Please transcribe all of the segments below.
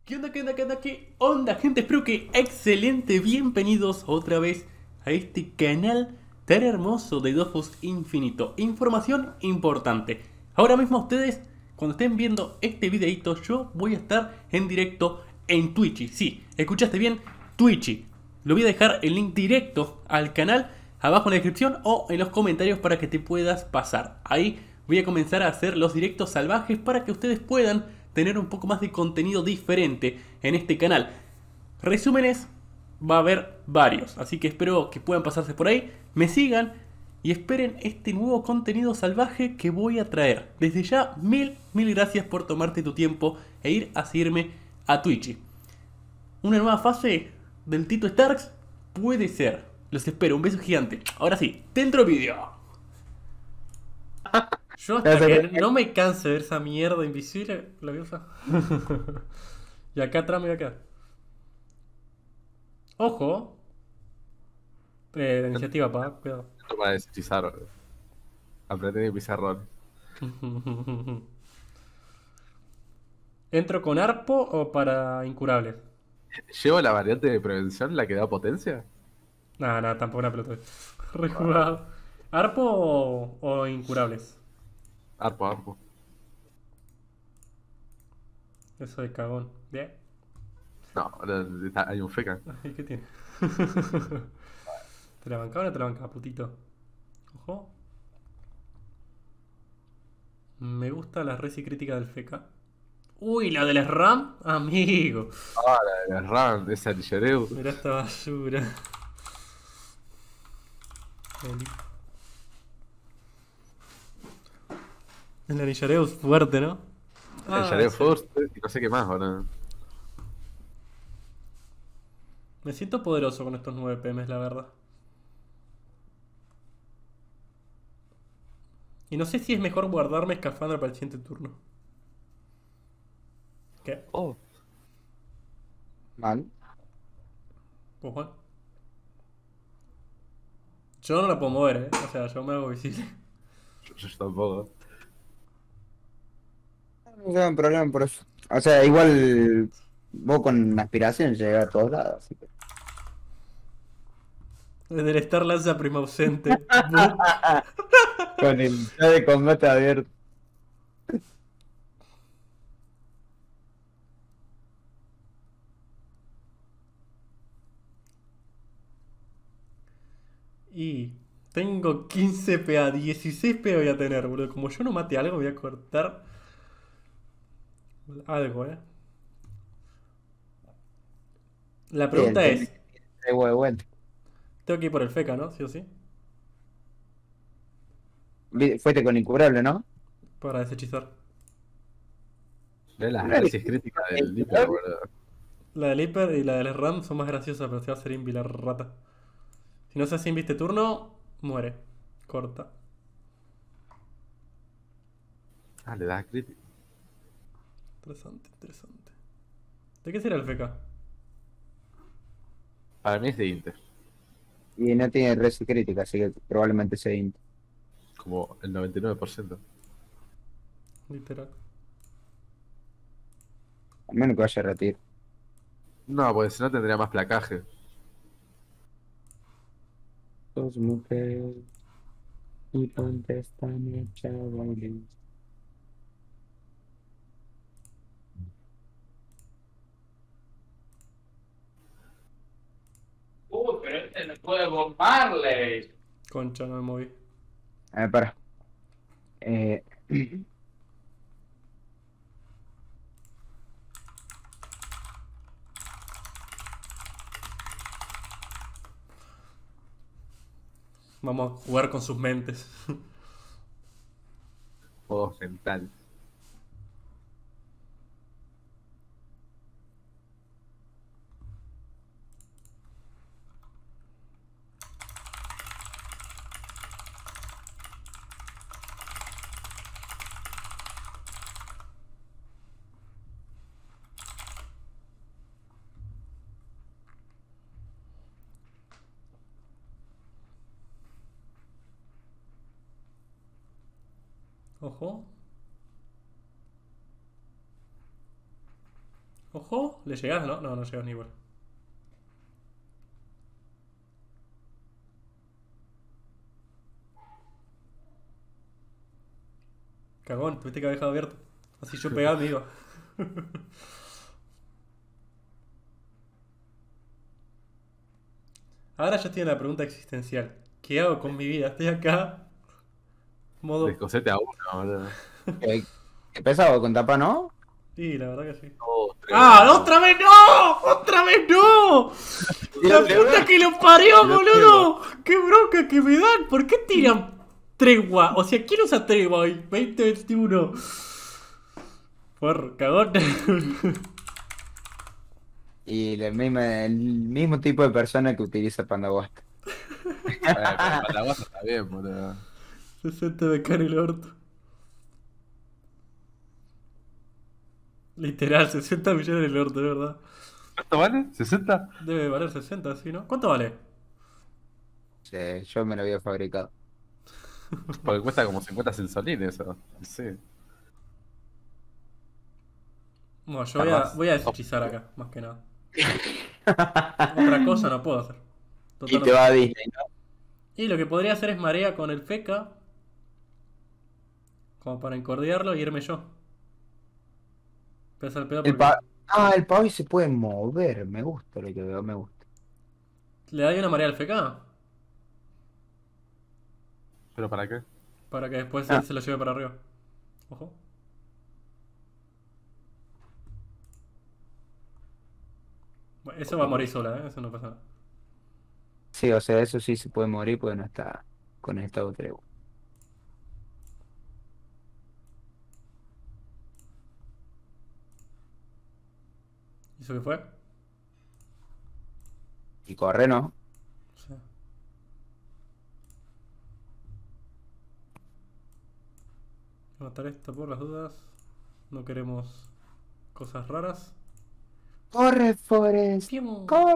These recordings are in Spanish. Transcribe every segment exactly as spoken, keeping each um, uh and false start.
¿Qué onda, qué onda, qué onda, qué onda, gente? Espero que excelente. Bienvenidos otra vez a este canal tan hermoso de Dofus Infinito. Información importante. Ahora mismo ustedes, cuando estén viendo este videito, yo voy a estar en directo en Twitch. Sí, escuchaste bien, Twitch. Lo voy a dejar el link directo al canal abajo en la descripción o en los comentarios para que te puedas pasar. Ahí voy a comenzar a hacer los directos salvajes para que ustedes puedan tener un poco más de contenido diferente en este canal. Resúmenes va a haber varios, así que espero que puedan pasarse por ahí, me sigan y esperen este nuevo contenido salvaje que voy a traer. Desde ya, mil, mil gracias por tomarte tu tiempo e ir a seguirme a Twitch. Una nueva fase del Tito Starks puede ser. Los espero, un beso gigante. Ahora sí, dentro vídeo. Yo Ya hasta sé que que- no me canse de ver esa mierda invisible, la voy a usar. Y acá atrás me voy a quedar. Ojo. Eh, la iniciativa, pa, cuidado. Para deshechizar, aprender el pizarrón. ¿Entro con arpo o para incurables? ¿Llevo la variante de prevención, la que da potencia? Nada, nada, tampoco una pelota. Ah, Rejugado. ¿Arpo o, o incurables? arpo, arpo. Eso de cagón. Bien. No, no, está- hay un feca. Ay, ¿qué tiene? ¿Te la bancaba o no te la bancaba, putito? Ojo. Me gusta la resi crítica del feca. Uy, la del RAM, amigo. Ah, la de la RAM, esa Ligereus. Mirá esta basura. El anillareo es fuerte, ¿no? El Ah, Ligereus ese. First, y no sé qué más, boludo. Me siento poderoso con estos nueve P Ms, la verdad. Y no sé si es mejor guardarme escafandra para el siguiente turno. ¿Qué? Oh, Mal. Pues bueno. Yo no la puedo mover, ¿eh? O sea, yo me hago visible. yo, yo tampoco. No tengo problema por eso. O sea, igual vos con aspiración llegas a todos lados, así que. Desde el Star lanza prima ausente. Book. Con el chat de combate abierto. Y tengo quince P A, dieciséis P A voy a tener, boludo. Como yo no mate algo, voy a cortar algo, ¿eh? La Sí, el pregunta tema es es, que hay huevo de vuelta. tengo que ir por el feca, ¿no? Sí o sí. Vi- Fuiste con incurable, ¿no? Para deshechizar. Ve las No eres resis críticas del Liper, incurable. boludo. La del Hiper y la del RAM son más graciosas, pero se va a hacer invi la rata. Si no se hace invi este turno, muere. Corta. Ah, le das crítica. Interesante, interesante. ¿De qué será el feca? Para mí es de Inter. Y no tiene resi crítica, así que probablemente sea int. Como el noventa y nueve por ciento. Literal. A menos que vaya a retirar. No, porque si no tendría más placaje. Dos mujeres y contestan chavales. Uy, pero este no puede bombarle. Concha, no me moví. A ver, para. Eh, Vamos a jugar con sus mentes. Juegos mentales. Ojo. Ojo, ¿le llegás? No, no, no llegas ni igual. Cagón, tuviste que haber dejado abierto. Así yo pegaba me iba. Ahora yo estoy en la pregunta existencial. ¿Qué hago con mi vida? Estoy acá. Modo. Descosete a uno, boludo. Eh, Qué pesado con tapa, ¿no? Sí, la verdad que sí. Dos, tres, ¡Ah! boludo. ¡Otra vez no! ¡Otra vez no! ¡La puta que lo parió, boludo! ¡Qué bronca que me dan! ¿Por qué tiran tregua? O sea, ¿quién usa tregua hoy? veinte veintiuno. Por cagón. Y el mismo, el mismo tipo de persona que utiliza Pandawast. Eh, pero para la guasa está bien, boludo. sesenta de cara en el orto. Literal, sesenta millones en el orto, de verdad. ¿Cuánto vale? ¿sesenta? Debe valer sesenta, ¿sí, no? ¿Cuánto vale? Sí, yo me lo había fabricado. Porque cuesta como cincuenta sensolines eso. Sí. Bueno, yo voy a, Capaz. voy a deshechizar acá, más que nada. Otra cosa no puedo hacer. Y Total, te va a Disney, ¿no? y lo que podría hacer es marea con el feca. Como para encordiarlo y irme yo. Pesa el pedo El porque pa... Ah, el pavo se puede mover. Me gusta lo que veo, me gusta. le da una marea al feca. ¿Pero para qué? Para que después Ah. él se lo lleve para arriba. Ojo. Bueno, eso va a morir sola, ¿eh? Eso no pasa nada. Sí, o sea, eso sí se puede morir porque no está conectado a tregua. ¿Y eso qué fue? Y corre, ¿no? Sí. Voy a matar esto por las dudas. No queremos cosas raras. Corre, Forest. ¡Pium! Corre.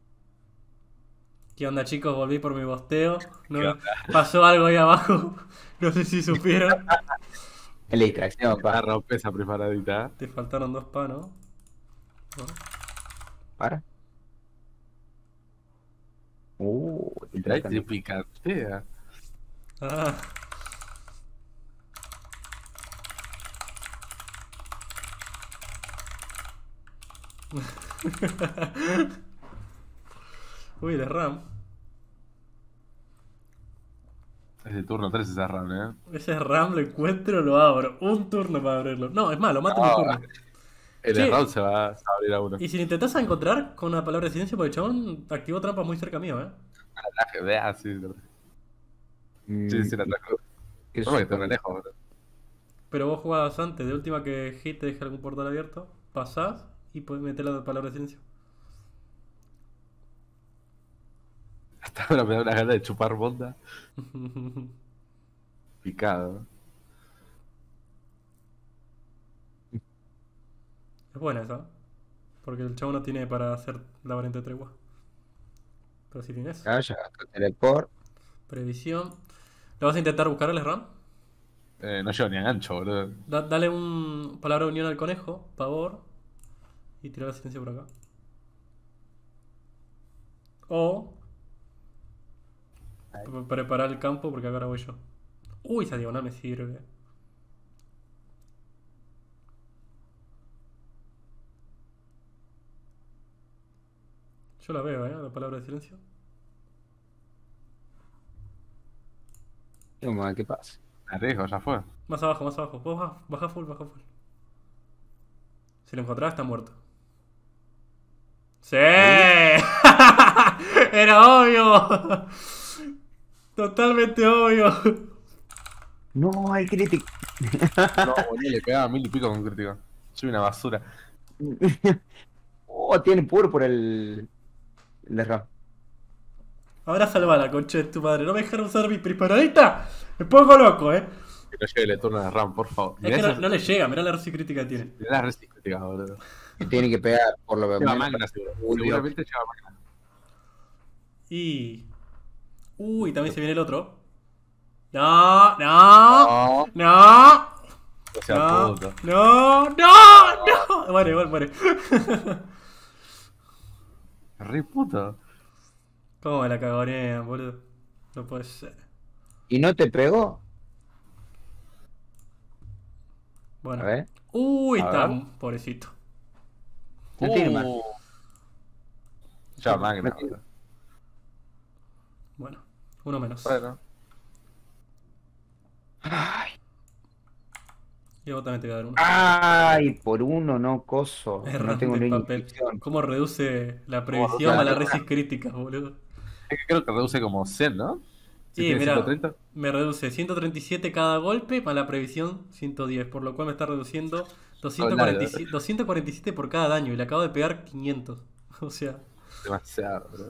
¿Qué onda, chicos? Volví por mi bosteo. No, ¿Qué onda? pasó algo ahí abajo. No sé si supieron. Es la distracción, Para pa. romper esa preparadita. Te faltaron dos pa, ¿no? ¿No? Para. Uh, Y trae te picantea. Ah. Uy, de RAM. Es de turno tres esa RAM, eh. Ese RAM lo encuentro, lo abro. Un turno para abrirlo. No, es más, lo mato en No. un turno. El Sí. RAM se va, se va a abrir a uno. Y si lo intentás encontrar con una palabra de silencio, porque el chabón activó trampas muy cerca mío, ¿eh? Ah, sí, sí, Mm, sí, sí, la trajo. ¿qué No, que supo? te lejos, boludo. Pero vos jugabas antes, de última que Hit te deja algún portal abierto, pasás y podés meter la palabra de silencio. Hasta ahora me da una gana de chupar bonda. Picado. Es buena esa, porque el chabón no tiene para hacer la variante de tregua. Pero si tienes. Ah, ya gastó teleport. Previsión. ¿Lo vas a intentar buscar al RAM? Eh, no llevo ni a gancho, boludo. Da- dale un palabra de unión al conejo, pavor. Y tirar la silencio por acá. O pre- preparar el campo porque ahora voy yo. Uy, esa diagonal me sirve. Yo la veo, ¿eh? La palabra de silencio. Vamos a ver qué pasa. Me arriesgo, ya fue. Más abajo, más abajo. Vos baja, baja full, baja full. Si lo encontrás, está muerto. ¡Sí! Era obvio. Totalmente obvio. No, el crítico. No, boludo, le pegaba mil y pico con crítico. Soy una basura. Oh, tiene púrpura el. El de RAM. Ahora salva la concha de tu madre. No me dejaron usar mi preparadita. Me pongo loco, eh. Que no llegue el turno de RAM, por favor. Es que no, no le llega. Mirá la resi crítica que tiene. Mirá la resi crítica, boludo. Que tiene que pegar por lo Lleva menos. máquina, seguro. Uy, Seguramente lleva máquina. Y. Uy, también se viene el otro. No, no, No. no. O sea, No, puto. no, no, no. Muere, igual muere. Re puto. ¿Cómo me la cagonean, boludo? No puede ser. ¿Y no te pegó? Bueno. A ver. Uy, A está ver. pobrecito. No tiene más. Uh. Ya, magna, No tiene- boludo. Bueno, uno menos. Bueno. Ay, Y vos también te voy a dar uno. ay, por uno no coso. Error No tengo de ni papel. intuición. ¿Cómo reduce la ¿Cómo previsión reduce a la las resis críticas, boludo? Es que creo que reduce como cien, ¿no? Si Sí, tiene mira, ciento treinta. me reduce ciento treinta y siete cada golpe más la previsión ciento diez, por lo cual me está reduciendo doscientos cuarenta y siete, doscientos cuarenta y siete por cada daño y le acabo de pegar quinientos. O sea, Demasiado, bro.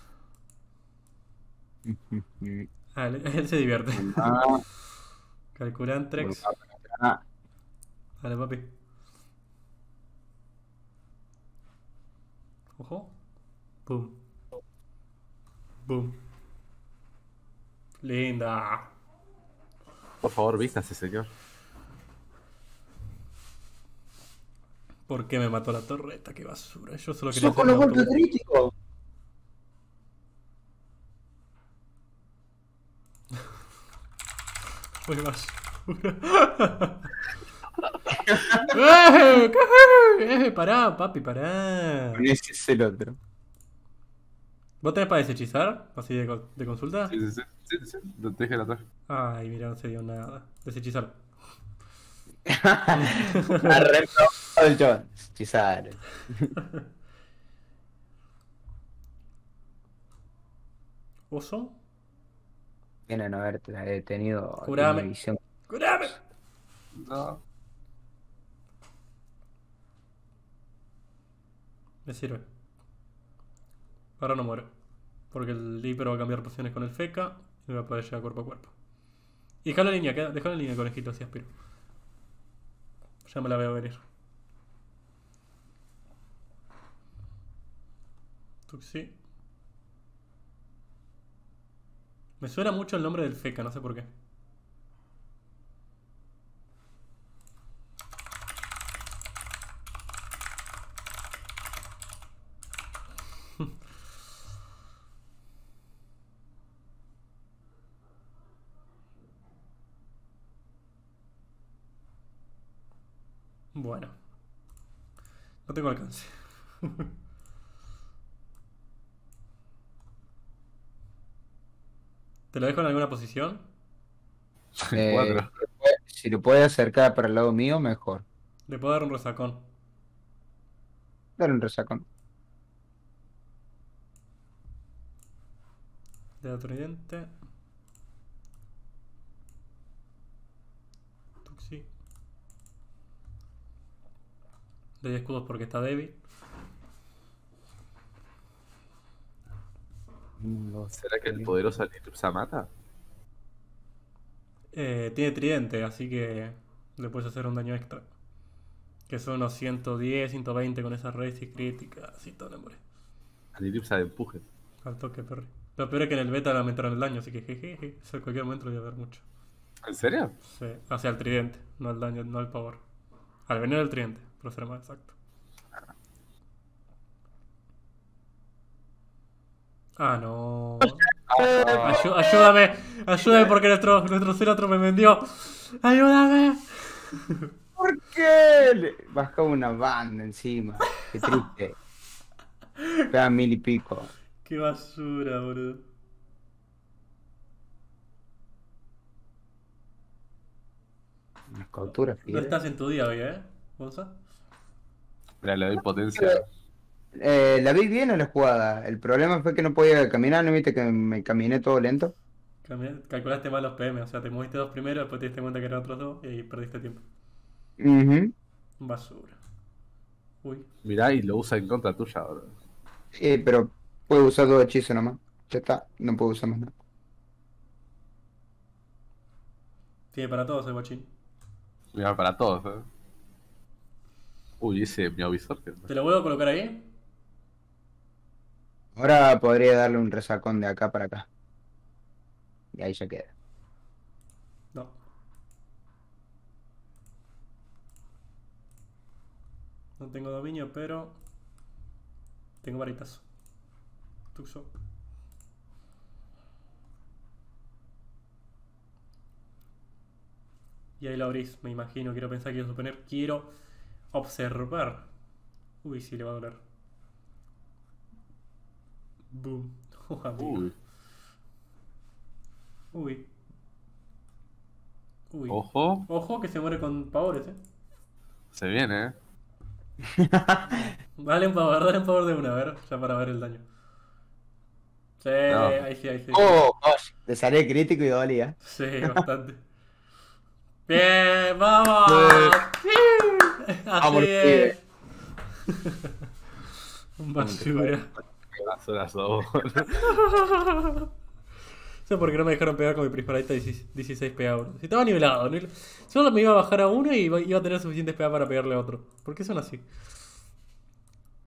ah, él, él se divierte. Ah, Calculantrex. ah, Dale, papi. Ojo. Boom. Boom. Linda. Por favor, vístase, señor. ¿Por qué me mató la torreta? Qué basura. Yo solo quería ¡Sos con hacer los un golpes auto. críticos! Uy, basura. ¡Eh! ¿Qué? Eh, pará, papi, pará. Ese es el otro. ¿Vos tenés para deshechizar? ¿Así de, co- de consulta? Sí, sí, sí. Sí, sí, sí. Te dejé la traje. Ay, mira, no se dio nada. Deshechizar. Arreglado el John. Chizar. ¿Oso? Vienen a haberte detenido. Curame. Inhibición. ¡Curame! No. Me sirve. Ahora no muero. Porque el Viper va a cambiar posiciones con el Feca y me va a poder llegar cuerpo a cuerpo. Y dejá la línea, queda- dejá la línea, conejito, así aspiro. Ya me la veo venir. Tuxi. Me suena mucho el nombre del Feca, no sé por qué. Bueno. No tengo alcance. ¿Te lo dejo en alguna posición? Eh, Cuatro. si lo puedes acercar para el lado mío, mejor. Le puedo dar un resacón. Dale un resacón. De otro tridente. Tuxi. Le doy escudos porque está débil. ¿Será que el poderoso Eclipse mata? Eh, tiene tridente, así que le puedes hacer un daño extra. Que son unos ciento diez, ciento veinte con esas raíces críticas y todo, hombre. Al Eclipse de empuje. Al toque, perri. Lo peor es que en el beta le aumentaron el daño, así que jejeje. Eso en cualquier momento lo voy a ver mucho. ¿En serio? Sí, hacia el tridente, no al daño, no al power. Al veneno del tridente, para ser más exacto. Ah, no. Ayú- ayúdame, ayúdame porque nuestro, nuestro Ceratro me vendió. Ayúdame. ¿Por qué? Le bajó una banda encima. Qué triste. Pega mil y pico. Qué basura, boludo. Unas capturas, No Fidel. estás en tu día hoy, ¿eh? ¿Gonza? Mira, le doy potencia. Eh, la vi bien en la jugada. El problema fue que no podía caminar. ¿No viste que me caminé todo lento? Cambié- Calculaste mal los P M, o sea, te moviste dos primero, después te diste cuenta que eran otros dos y ahí perdiste tiempo. Ujú. Basura. Uy. Mirá y lo usa en contra tuya, bro. Sí, pero puedo usar dos hechizos nomás. Ya está. No puedo usar más nada. Tiene para todos el guachín. Mira, para todos, eh. Uy, ese mi avisor. Que... ¿Te lo vuelvo a colocar ahí? Ahora podría darle un resacón de acá para acá. Y ahí ya queda. No. No tengo dominio, pero tengo varitas. Tuxo. Y ahí lo abrís, me imagino. Quiero pensar, quiero suponer. Quiero observar. Uy, sí, le va a doler. Boom. Oh, amigo. Uy. Uy. Uy. Ojo. Ojo que se muere con pavores, eh. Se viene, eh. Dale un power, dale un power de una, a ver, ya para ver el daño. Sí, No. ahí sí, ahí sí. Oh, gosh, te salió crítico y dolía. Sí, bastante. Bien, vamos. Sí. Vamos, Así es. Un basura. Pedazo de asador. No sé por qué no me dejaron pegar con mi prismarita dieciséis P A. Si estaba nivelado, nivel- solo me iba a bajar a uno y iba iba a tener suficientes P A para pegarle a otro. ¿Por qué son así?